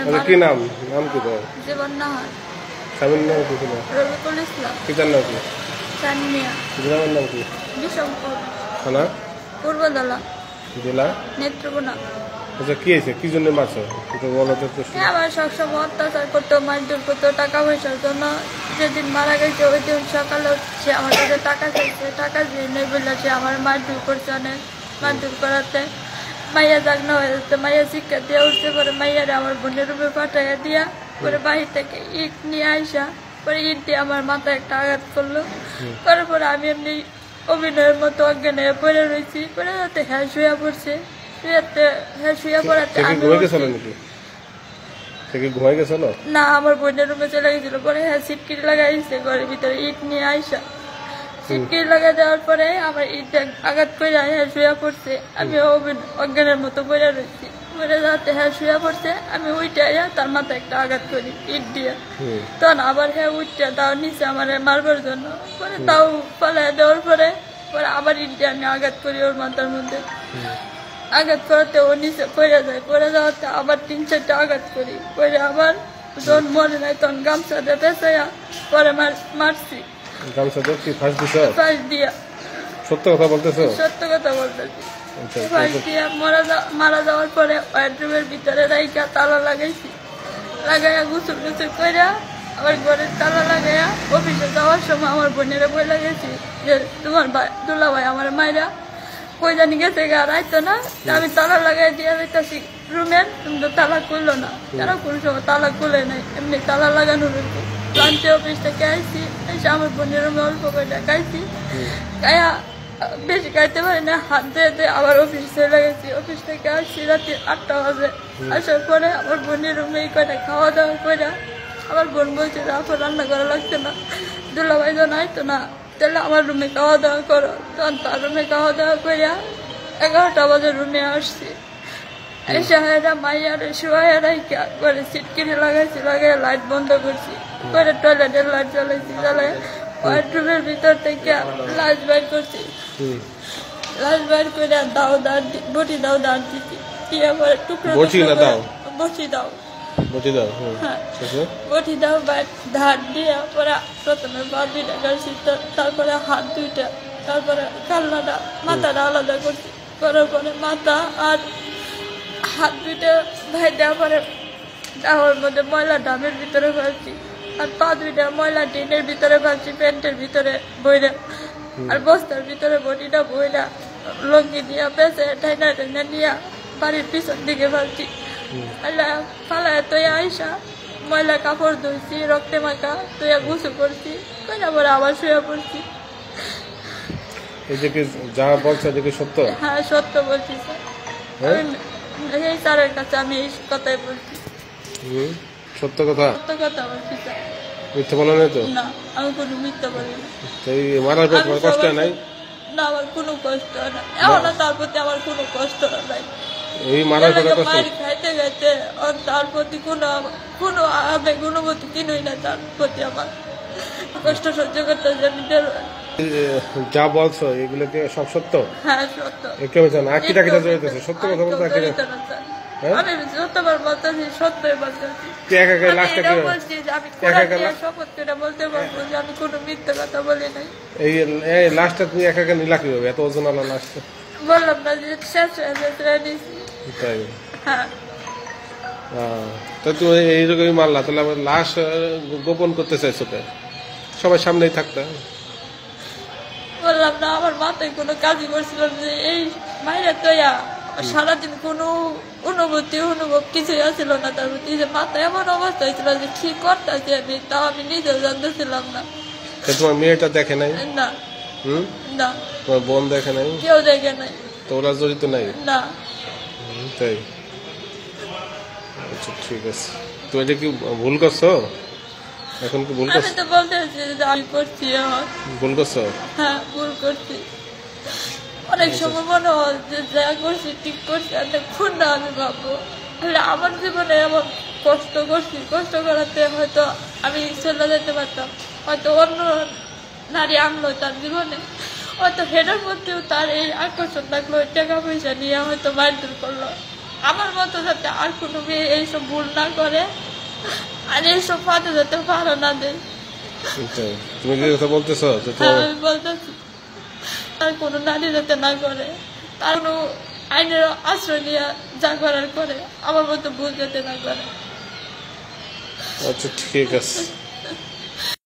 কি নাম নাম কি তোর? জীবন নাহার। স্বামীর নাম কি ছিল? রবিকুল ইসলাম। পিতার নাম কি? চানমিয়া। গ্রামের নাম কি? বিষমপুর। থানা? পূর্বদলা। জেলা? নেত্রকোনা। আচ্ছা কি হয়েছে, কি জন্য মারছো একটু বলো তো। আমার সবসময় অত্যাচার করতো, মারধর করতো টাকা পয়সার জন্য। যেদিন মারা গেছে ওই দিন সকালে সে আমার কাছে টাকা চাইছে, টাকা দিয়ে নেই বললে সে আমার মারধর করছে অনেক। মারধর করাতে মাইয়া জাগনা হয়ে যাচ্ছে, মাইয়া শিক্ষা দিয়ে উঠতে পরে মাইয়ারে আমার বোনের রূপে পাঠাইয়া দিয়া পরে বাহির থেকে ইট নিয়ে আইসা পরে ইট দিয়ে আমার মাথায় একটা আঘাত করলো। করার পরে আমি এমনি অভিনয়ের মতো অজ্ঞান হয়ে পড়ে রয়েছি। পরে যাতে হ্যাঁ শুয়ে পড়ছে, শুয়ে পড়াতে না আমার বোনের রুমে চলে গেছিল। পরে হ্যাঁ সিটকিরি লাগাইছে ঘরের ভিতরে ইট নিয়ে আইসা। সিটকিরি লাগাই দেওয়ার পরে আমার ইট আঘাত করে হ্যাঁ শুয়ে পড়ছে। আমি অজ্ঞানের মতো পড়ে রয়েছি। পরে যাতে হ্যাঁ শুয়ে পড়ছে আমি উইটে আইয়া তার মাথায় একটা আঘাত করি ইট দিয়ে। তখন আবার হ্যাঁ উইটটা তাও নিচে আমার মারবার জন্য। পরে তাও পালাই দেওয়ার পরে পরে আবার ইট দিয়ে আমি আঘাত করি ওর মাথার মধ্যে। আঘাত করাতে ও নিচে পড়ে যায়, পড়ে যাওয়াতে আবার 3-4টা আঘাত করি। পরে আবার যখন মরে নাই তখন গামছা দিয়ে পেঁচাইয়া পরে মারছি। ফাঁস দিয়া। সত্য কথা বলতেছো? সত্য কথা বলতেছি। ফাঁস দিয়া মারা যাওয়ার পরে ওয়ার্ডরুমের ভিতরে রাইখা তালা লাগাইছি। লাগাইয়া গুছুর কইরা আবার ঘরের তালা লাগাইয়া অফিসে যাওয়ার সময় আমার বোনেরা বলে গেছি যে তোমার দুলা ভাই আমার মায়েরা কই জানি গেছে গা রাইতো না। আমি তালা লাগাই দিয়ে যাইতেছি রুমের, কিন্তু তালা খুললো না। তারা কোন সময় তালা খুলে নাই, এমনি তালা লাগানো রয়েছে। লাঞ্চে অফিস থেকে আইসি, এসে আমার বোনের রুমে অল্প করে খাইছি। খাইয়া বেশি খাইতে পারি না, হাত দিয়ে আবার অফিস চলে গেছি। অফিস থেকে আসছি রাতে 8টা বাজে। আসার পরে আমার বোনের রুমে এই কয়টা খাওয়া দাওয়া করে আমার বোন বলছে যে আপনার রান্না করা লাগছে না, দুলাভাই যখন আইতো না তাহলে আমার রুমে খাওয়া দাওয়া করো। তখন তার রুমে খাওয়া দাওয়া করিয়া 11টা বাজে রুমে আসছি। এসে হেরা মাইয়ারে শুয়াইয়া রাইখা করে সিটকিরি লাগাইছি, লাগাইয়া লাইট বন্ধ করছি। করে টয়লেটের লাইট জ্বালাইছি, জ্বালাই ওয়ার্ডরুমের ভিতর থেকে লাশ বাইর করছি। লাশ বাইর করে বটি দাও দাঁড় দিচ্ছি। দিয়ে পরে টুকরো বটি দাও বটি দাও ধার দিয়ে পরে প্রথমে পা 2টা কাটছি, তারপরে হাত 2টা, তারপরে কাল্লাটা মাথাটা আলাদা করছি। করার পরে মাথা আর হাত 2টা ভাই দেওয়ার পরে ডাওয়ার মধ্যে ময়লা ডামের ভিতরে ফেলছি। আর পা 2টা ময়লা টিনের ভিতরে ফেলছি, প্যান্টের ভিতরে বইরা। আর বস্তার ভিতরে বটিটা বইরা লঙ্গি দিয়া পেঁচে ঠাইনা ঠাইনা নিয়ে বাড়ির পিছন দিকে ফেলছি। ফালায় তুই আইসা ময়লা কাপড় ধুইছি, রক্তে মাখা তুই গুছু করছি। কইনা পরে আবার শুয়ে পড়ছি। যা বলছো সত্য? হ্যাঁ সত্য বলছি স্যার। এই স্যারের কাছে আমি এই কথাই বলছি। সত্য কথা? সত্য কথা বলছি স্যার। মিথ্যা বলো নাই তো? না আমি কোনো মিথ্যা বলি না। মারার পর কষ্ট নাই? না আমার কোনো কষ্ট না, এখন তার প্রতি আমার কোনো কষ্ট নাই। এই মারার পর কষ্ট খাইতে খাইতে তার প্রতি কোনো আবেগ অনুভূতি কিনুই না। তার প্রতি আমার কষ্ট সহ্য করতে আমি যা বলছো এগুলোকে সব সত্য? হ্যাঁ সত্য। আকিটা জড়িতেছে? সত্য কথা বলতে আমি যতবার বলতেছি সত্যই বলতেছি। আমি শপথ করে বলতে পারবো যে আমি কোনো মিথ্যা কথা বলি নাই। এই লাশটা তুমি একা একা নিলা কিভাবে, এত ওজন আলো লাশটা? বললাম না যে শেষ হয়ে নিয়েছি। হ্যাঁ তো তুমি এইরকমই মারলা, তাহলে আবার লাশ গোপন করতে চাইছো কে? সবাই সামনেই থাকতে। বললাম না আমার মাথায় কোনো কাজই করছিল যে এই মায়েরা তো সারাদিন কোনো অনুভব কিছুই আসছিল না তার প্রতি। যে মাথায় এমন অবস্থা হয়েছিল যে কি করতেছি আমি, তাও আমি নিজেও জানতেছিলাম না। তোমার মেয়েটা দেখে নাই? না না। তোমার বোন দেখে নাই? কেউ দেখে নাই। তো ওরা জড়িত নাই? না। তাই? আচ্ছা ঠিক আছে। তো এটা কি ভুল করছো? এখন কি ভুল করছো? আমি তো বলতেছি যে আমি করছি। ভুল করছো? হ্যাঁ ভুল করছি। অনেক সময় মনে হয় যে যা করছি ঠিক করছি, খুন না আমি ভাববো। আমার জীবনে এমন কষ্ট করছি, কষ্ট করাতে হয়তো আমি চলে যেতে পারতাম। হয়তো অন্য নারী আনলো তার জীবনে, হয়তো হেডের মধ্যেও তার এই আকর্ষণ থাকলো, টাকা পয়সা নিয়ে হয়তো মারধর করলো। আমার মতো যাতে আর কোনো মেয়ে এইসব ভুল না করে, আর এইসব ফাঁদে যাতে ভালো না দেয়। তুমি কি কথা বলতেছো? আমি বলতেছি আর কোনো নারী যাতে না করে, তার কোনো আইনের আশ্রয় নিয়ে যা করার করে, আমার মতো ভুল যাতে না করে। আচ্ছা ঠিক আছে।